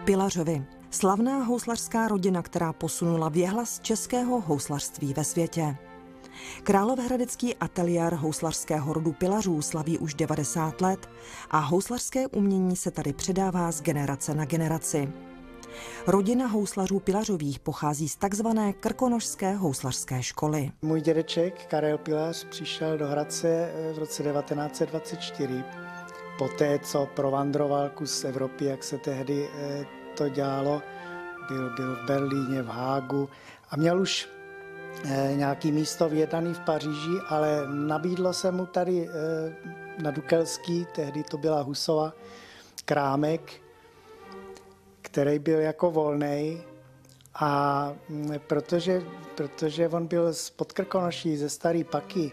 Pilařovi. Slavná houslařská rodina, která posunula věhlas českého houslařství ve světě. Královéhradecký ateliér houslařského rodu Pilařů slaví už 90 let a houslařské umění se tady předává z generace na generaci. Rodina houslařů Pilařových pochází z takzvané krkonošské houslařské školy. Můj dědeček Karel Pilař přišel do Hradce v roce 1924. Poté, co provandroval kus Evropy, jak se tehdy to dělalo, byl v Berlíně, v Hágu a měl už nějaký místo vyjednaný v Paříži, ale nabídlo se mu tady na Dukelský, tehdy to byla Husova, krámek, který byl jako volnej, a protože on byl z Podkrkonoší, ze Starý Paky,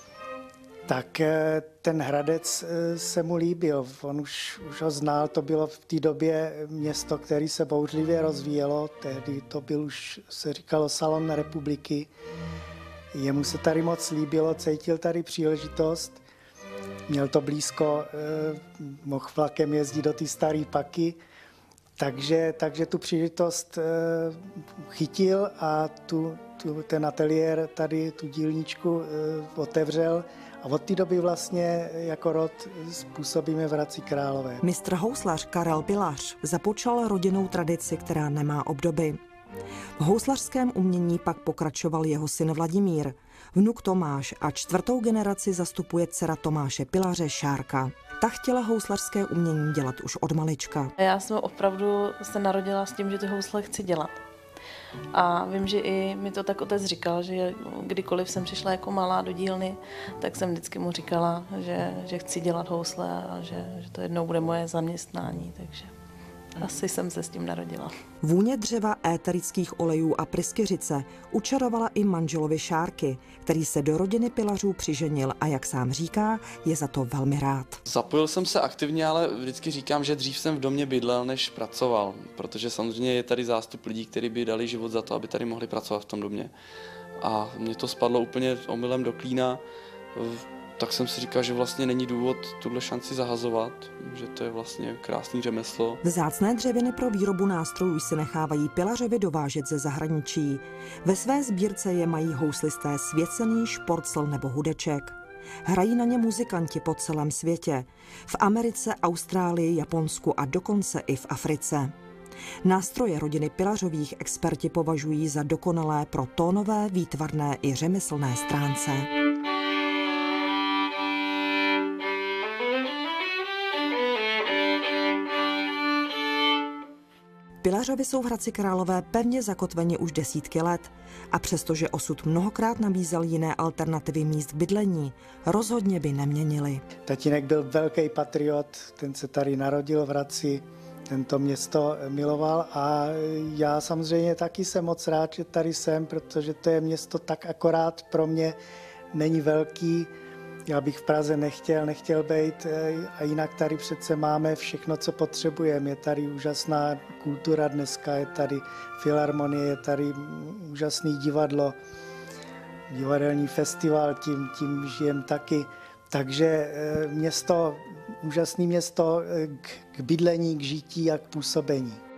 tak ten Hradec se mu líbil. On už ho znal, to bylo v té době město, které se bouřlivě rozvíjelo. Tehdy to byl už, se říkalo, salon republiky. Jemu se tady moc líbilo, cítil tady příležitost. Měl to blízko, mohl vlakem jezdit do té Staré Paky. Takže tu příležitost chytil a ten ateliér tady, tu dílničku otevřel. A od té doby vlastně jako rod působíme v Hradci Králové. Mistr houslař Karel Pilař započal rodinnou tradici, která nemá obdoby. V houslařském umění pak pokračoval jeho syn Vladimír, vnuk Tomáš a 4. generaci zastupuje dcera Tomáše Pilaře Šárka. Ta chtěla houslařské umění dělat už od malička. Já jsem opravdu se narodila s tím, že ty housle chci dělat. A vím, že i mi to tak otec říkal, že kdykoliv jsem přišla jako malá do dílny, tak jsem vždycky mu říkala, že chci dělat housle a že to jednou bude moje zaměstnání, takže asi jsem se s tím narodila. Vůně dřeva, éterických olejů a pryskyřice učarovala i manželovi Šárky, který se do rodiny Pilařů přiženil a jak sám říká, je za to velmi rád. Zapojil jsem se aktivně, ale vždycky říkám, že dřív jsem v domě bydlel, než pracoval, protože samozřejmě je tady zástup lidí, kteří by dali život za to, aby tady mohli pracovat v tom domě. A mně to spadlo úplně omylem do klína. Tak jsem si říkal, že vlastně není důvod tuhle šanci zahazovat, že to je vlastně krásný řemeslo. Vzácné dřeviny pro výrobu nástrojů se nechávají Pilařovi dovážet ze zahraničí. Ve své sbírce je mají houslisté Svěcený, Šporcl nebo Hudeček. Hrají na ně muzikanti po celém světě. V Americe, Austrálii, Japonsku a dokonce i v Africe. Nástroje rodiny Pilařových experti považují za dokonalé pro tónové, výtvarné i řemeslné stránce. Pilařovi jsou v Hradci Králové pevně zakotveni už desítky let a přestože osud mnohokrát nabízel jiné alternativy míst k bydlení, rozhodně by neměnili. Tatínek byl velký patriot, ten se tady narodil v Hradci, tento město miloval a já samozřejmě taky jsem moc rád, že tady jsem, protože to je město tak akorát pro mě, není velký. Já bych v Praze nechtěl být a jinak tady přece máme všechno, co potřebujeme. Je tady úžasná kultura dneska, je tady filharmonie, je tady úžasný divadlo, divadelní festival, tím žijem taky. Takže město, úžasné město k bydlení, k žití a k působení.